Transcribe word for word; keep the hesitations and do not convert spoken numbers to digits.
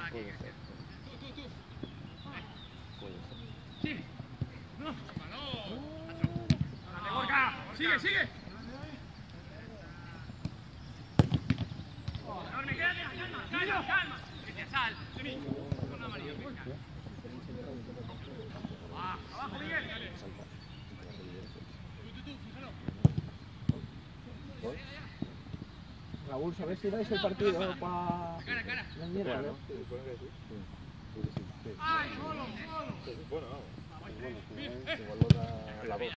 Puede ser. Puede ser. Sí. No. Gorka. Sigue, sigue. Enorme, quédate. Calma, calma, calma. Sal. Con amarillo. Ah, abajo, Miguel. Raúl, ¿sabes si dais el partido para la mierda? ¡Ay, solo, solo! Bueno, vamos. Bueno, igual lo da la voz.